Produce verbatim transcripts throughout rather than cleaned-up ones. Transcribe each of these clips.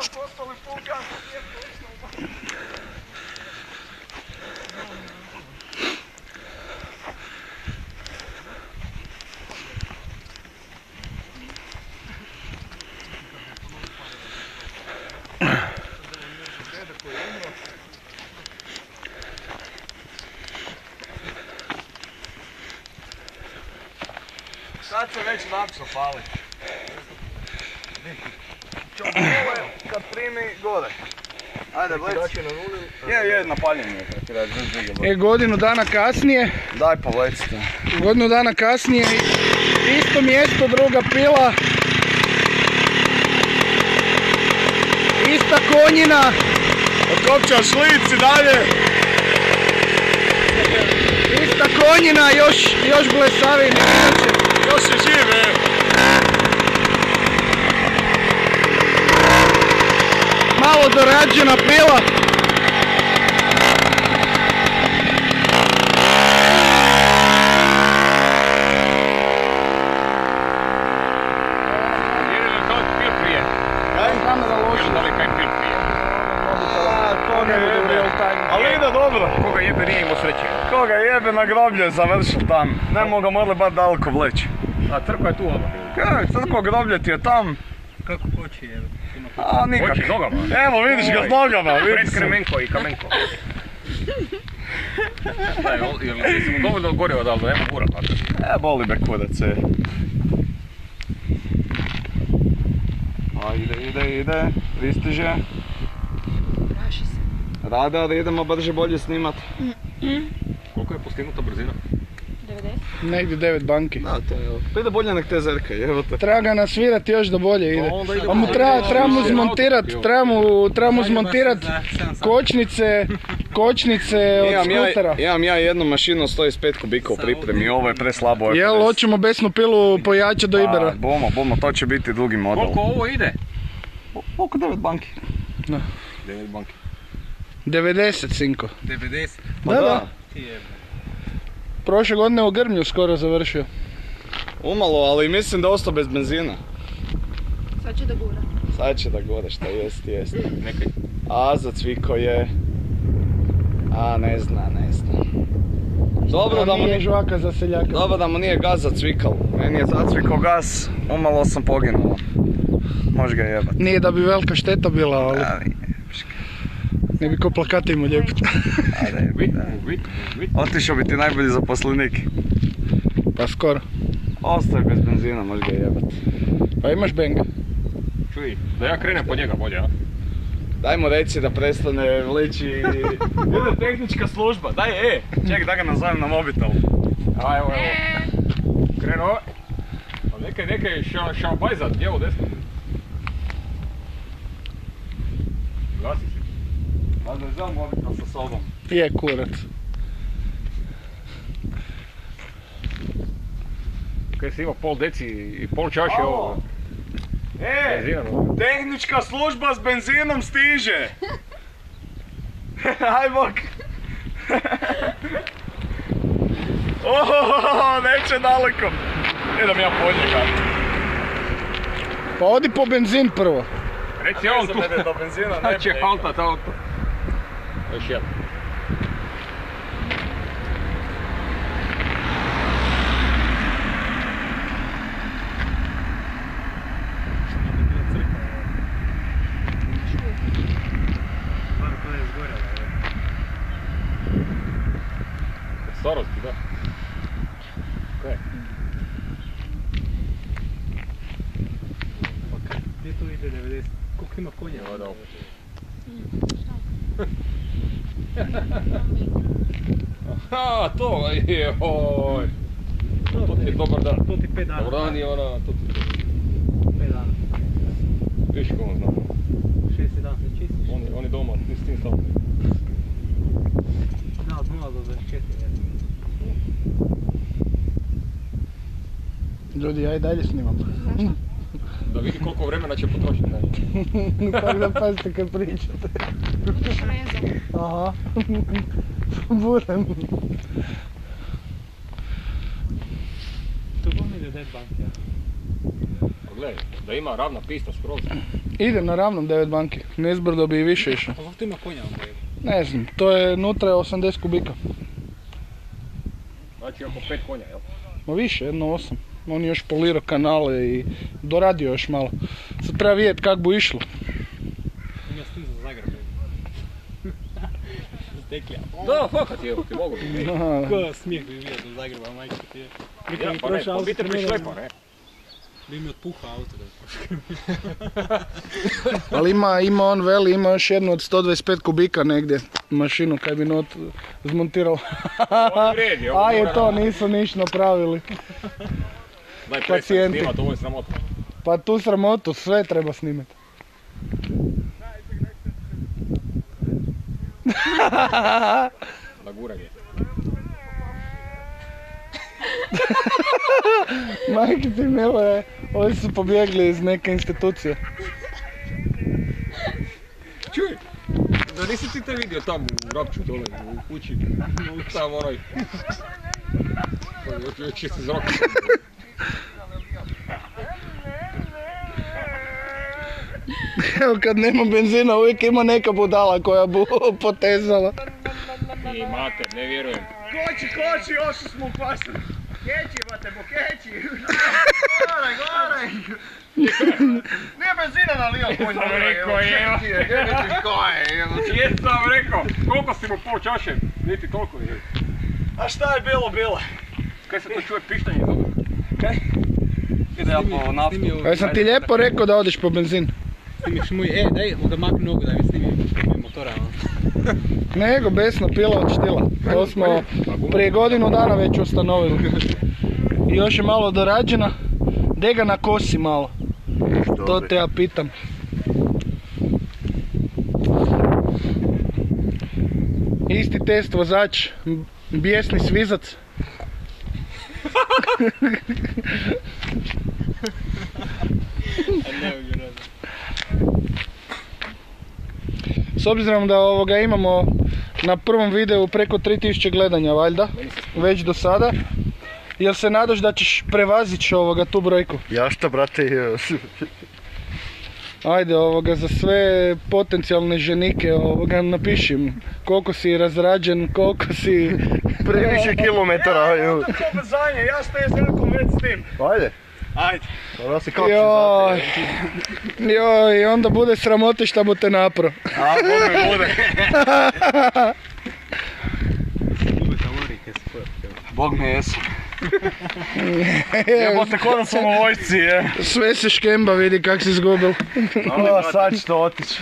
postali polganski, nije točno. Sad se već napso pali. Čemo ovo kad primi gore. Ajde, bleci. Je, je, napaljen je. E, godinu dana kasnije. Daj pa vlecite. Godinu dana kasnije, isto mjesto, druga pila. Ista konjina. Otkopčaš lici dalje. Ista konjina, još, još blesaviji. Još je živ, evo. Malo dorađena pila. Ali ide dobro. Koga jebe nije imao sreće. Koga jebe na groblje završil tam. Ne mogu morali bar daleko vleći. A crkva je tu odmah. Kaj, crkva groblje ti je tam. Kako koči jebe? A nikak. Koči nogama. Evo vidiš ga s nogama. Pred Kremenko i Kamenko. Jel si mu dovoljno goreo da li da nema gura tako? E, boli me kurac, e. A ide, ide, ide. Pristiže. Radar, idemo brže bolje snimat. Koliko je postignuta brzina? devedeset. Negdje devet banki. Da, to je ovo. Pa ide bolje nek te zrka, evo te. Treba ga nasvirati još da bolje ide. Pa onda ide A mu bolje. treba, treba mu zmontirat, treba mu, treba mu zmontirat kočnice, kočnice od Imam ja, skutera. imam ja jednu mašinu sto dvadeset pet kubika u pripremi, ovo je preslabo. Jel, hoćemo besnu pilu pojačati do Ibera? Bomo, bomo, to će biti drugi model. Koliko ovo ide? Oko devet banki. Da. devet banki. devedeset, sinko. devedeset? Ma Da, da. da. Prošle godine u Grmlju skoro završio. Umalo, ali mislim da je ostao bez benzina. Sad će da gura. Sad će da gore, šta jest, jest. Nekaj. A, zacviko je... A, ne zna, ne zna. Dobro da mu nije nije... žvaka za seljaka. Dobro da mu nije gaz zacvikal. Meni je zacvikao gaz, umalo sam poginuo. Može ga jebat. Nije da bi velika šteta bila, ali Ali, ne bi ko plakate imao lijepiti. ajde, Vit, da. vit, vit. Otišao bi ti najbolji zaposlenik. Pa skoro. Ostaje bez benzina, može ga jebat. Pa imaš benga. Čuj, da ja krenem po njega bolje, a? Daj mu reci da prestane vleći i... Ide tehnička služba, daj e! Ček da ga nazovem na mobitel. A evo, evo. Krenuo. A nekaj, nekaj ša, šaubajzat, lijevo, desno. Gasi se. Valjda je zel mobitel sa sobom. Je kurac. Kaj si imao pol deci i pol čaše ovo. E! Benzina, no? Tehnička služba s benzinom stiže! Aj bok! Ohohoho, neće daleko! Idem ja po njega. Pa odi po benzin prvo. Reci on tu. Do benzina Da ne će bude. haltat auto. Još jedan. Starosti, da. Kaj? Gdje tu ide devedeset? Koliko ima konja? Evo da opet. Aha, to je, oj. To ti je dobar dan. To ti pet dana. Dobar dan je ona, to ti Pet dana. viš ko on zna. Šesti dan se čistiš. On je, on je doma, ti s tim stavno. Da, od nula do dvadeset četiri. Ljudi, ja i dalje snimam. Da vidi koliko vremena će potrošiti. Tako da pazite kad pričate. Aha. Buran. Tu bom ide dead bank, ja. gledaj, da ima ravna pista skroz. Ide na ravnom devet banki, nizbrdo bi i više išao. A zašto ima konja onda je? Ne znam, to je nutra je osamdeset kubika. Znači oko pet konja, jel? Ma više, jedno osam. On je još polirao kanale i doradio još malo. Sad treba vidjeti kak bu išlo. Ima stim za Zagreb. Steklja. Da, fakat je, ti mogu biti. Ko smijeh bi bio do Zagreba, majka ti je. Ja, pa ne, pa biti prišlepa, ne? Bi mi otpuha auto da Ali ima, ima on veli, ima još jednu od sto dvadeset pet kubika negdje mašinu kaj bi not zmontirao. Ovo vredi, ovo A je mora to, na- nisu niš napravili. Daj pacijenti. prestani snimat, ovo je sramota. Pa tu sramotu sve treba snimati. Da guranje. Majke ti milo je, ovi su pobjegli iz neke institucije. Čuj, da nisi ti te vidio tamo u Rapču dole, u kući, tamo onaj... Čisti zrak. Evo kad nema benzina uvijek ima neka budala koja bu potezala. I mater, ne vjerujem. Koči, koči, ošli smo u pasu. Keći, bate, bo keći. Goraj, goraj. Nije benzina nalio konj. Sam rekao, evo. Jes sam rekao, koliko si mu pol čaše? Niti toliko je. A šta je bilo, bilo? Kaj se to čuje pištanje dobro? Kaj? Ide ja po naftu. Ja sam ti lijepo rekao da odeš po benzin. Snimiš moj, e daj ga makni nogu da mi snimi motora. Nego, besno pila od štila. To smo prije godinu dana već ustanovili. I još je malo dorađena. De ga na kosi malo. To te ja pitam. Isti test vozač, bijesni svizac. S obzirom da ovoga imamo na prvom videu preko tri tisuće gledanja valjda, već do sada. Jel se nadaš da ćeš prevazići ovoga tu brojku? Ja šta, brate? Ajde, ovoga, za sve potencijalne ženike ovoga napišim koliko si razrađen, koliko si... Previše kilometara. Ja, to pobrzanje, ja ste s nekom već s tim. Ajde. Ajde. Da se kako Joj, joj, i onda bude sramote šta bu te napro. A, bude, bude. Bog me jesu. Jebote, ko da sam u vojsci, je. Sve se škemba, vidi kak si izgubil. O, sad ćete otići.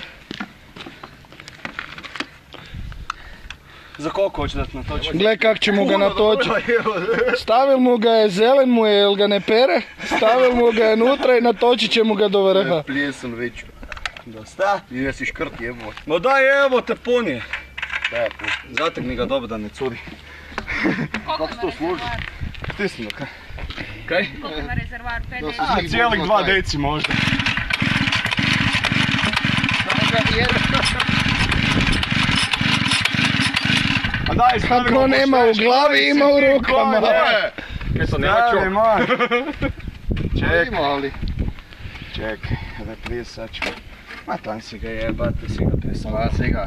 Za koliko hoće da te natoči? Gle kak će mu ga natočiti. Stavil mu ga je, zelen mu je, jel ga ne pere? Stavil mu ga je nutra i natočit će mu ga do vrha. Plijesan već. Dosta? I jesi škrt jebo. No daj evo te punije. Zategni ga dobro da ne curi. Koliko Kako to ima služi? rezervoar? Stisni ga. Kaj? Koliko ima rezervoar? pet A, cijelih dva deci možda. A daj, stavi Ako nema u glavi, ima u rukama. Kaj to nema čo? Čekaj. Čekaj, da prije sad ću. Ma tam si ga jebate, si ga prije sam. Pa si ga.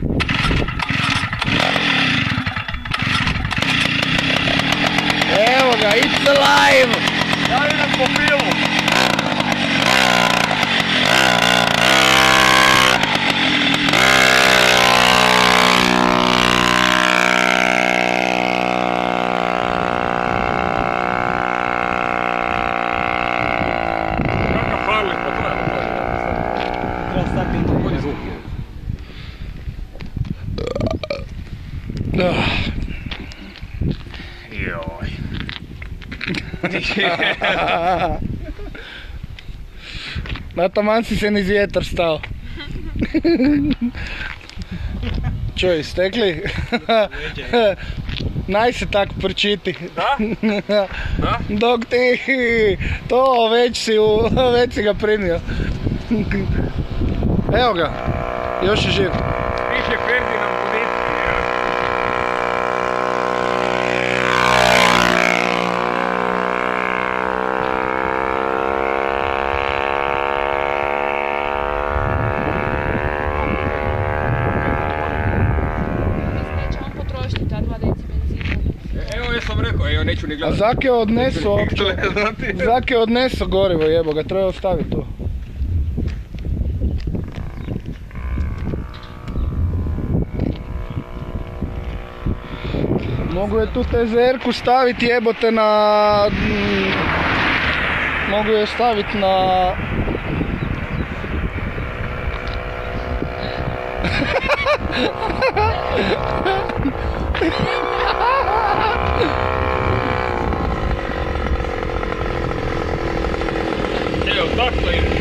Evo ga, it's alive! Ja idem po pilu. Kakav parli, pa to je. Treba stati na bolje zvuk. Joj. Na taman si se niz vjetar stao. Čuj, stekli? Naj se tak prčiti. Da? Da? Dok ti to već si, u, već si ga primio. Evo ga, još je živ. Piše Ferdinand Budinski. Neću ni A gledat. Zake odnesu uopće. Gledati. Zake odnesu gorivo, jebo ga, treba ostaviti tu. Mogu je tu te zerku staviti, jebote, na... mm, Mogu je staviti na... Evo, tako ide.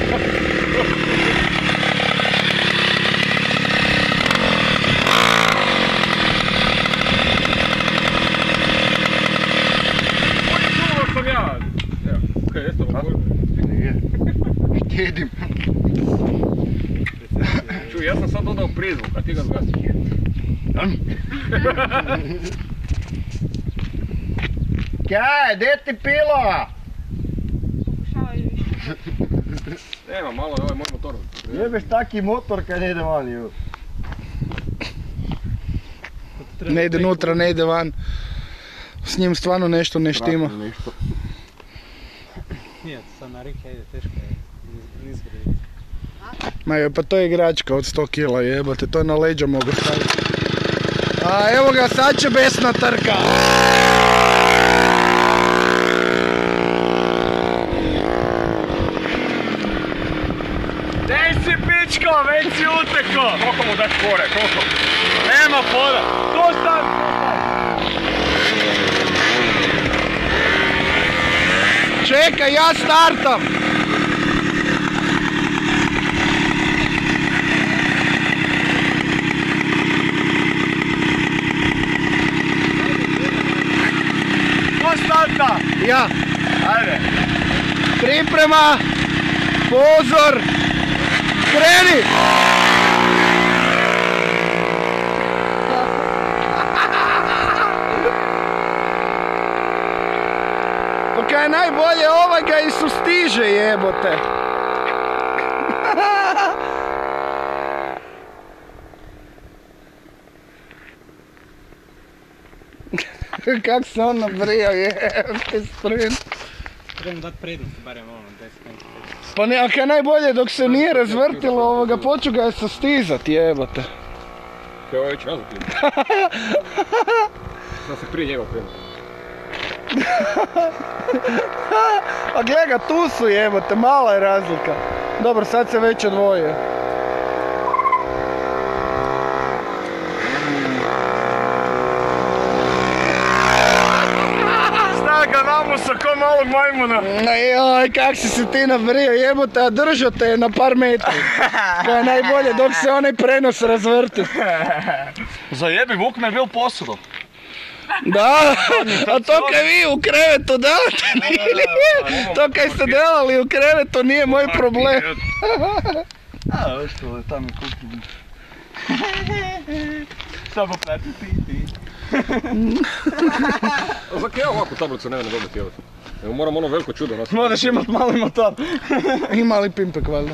Čuo sam ja. Evo, kaj jeste ovo? Nije. Štjedim. Čuj, ja sam sad dodao prizvuk, a ti ga zgasiš. Kaj, gdje ti pilo? Pokušavaju više. Nema, malo je ovaj moj motor. Jebeš taki motor kad ne ide van, ju. Ne ide nutra, ne ide van. S njim stvarno nešto ne štima. Nešto. Nije, sad na Rike ide, teško je. Niz gredi. Ma joj, pa to je igračka od sto kila, jebote, to je na leđa mogu staviti. A evo ga, sad će besna trka. Dej si pičko, već si uteko! Koliko mu daš fore, koliko? Nema fora! To stavi, Čekaj, ja startam. to starta! Ja. Ajde! Priprema. Pozor. Kreni. Pa kaj je najbolje, ovaj ga i sustiže, jebote. Kak se on nabrijao, jebote, sprint. Trebam dat prednost, barem ono, deset metara. Pa ne, a kaj je najbolje, dok se nije razvrtilo ovoga, poču ga je sustizat, jebote. Kaj ovo već nazad ide. Sad se prije njega krenuo. A gle ga, tu su, jebote, mala je razlika. Dobro, sad se već odvojio. Snaga namusa ko malog majmuna! Joj, kak si se ti nabrio, jebote, a držao te je na par metri. To je najbolje, dok se onaj prenos razvrti. Zajebi, Vuk me je bil posudo. Da, a to kaj vi u krevetu delate, to kaj ste delali u krevetu nije moj problem. A, veš to, tam je kukim. Samo plati piti. Zakaj ja ovakvu tablicu ne vem dobiti, evo. Evo moram ono veliko čudo nositi. Moraš imat mali motor. Ima li pimpek valjda?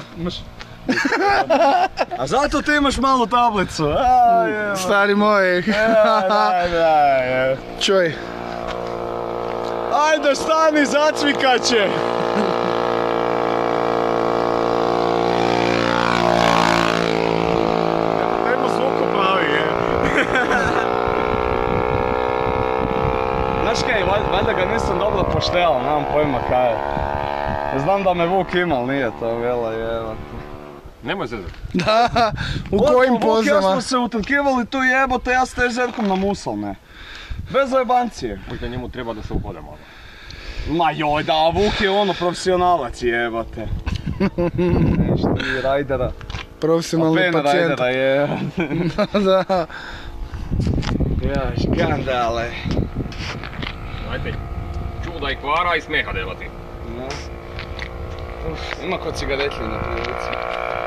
A zato ti imaš malu tablicu. A, jevo. Stari moj. Da, da, jevo. Čuj. Ajde, stani, zacvikaće. Ajmo zvuko pravi, je. Znaš kaj, val- valjda ga nisam dobro poštejal, nemam pojma kaj je. Znam da me Vuk imal, nije to vela, jevo. Nemoj zezat. Da, u kojim Vuk, ja pozama? smo se utrkivali tu jebote, ja s te žerkom namusal, ne. Bez zajebancije. Možda njemu treba da se uhode malo. Ma joj, da, Vuk je ono profesionalac jebote. Nešto i rajdera. Profesionalni Pena pacijent. rajdera je. Da. Ja, škandale. Ajde, čuda i kvara i smeha delati. No. Uf, ima kod cigaretlje na prilici.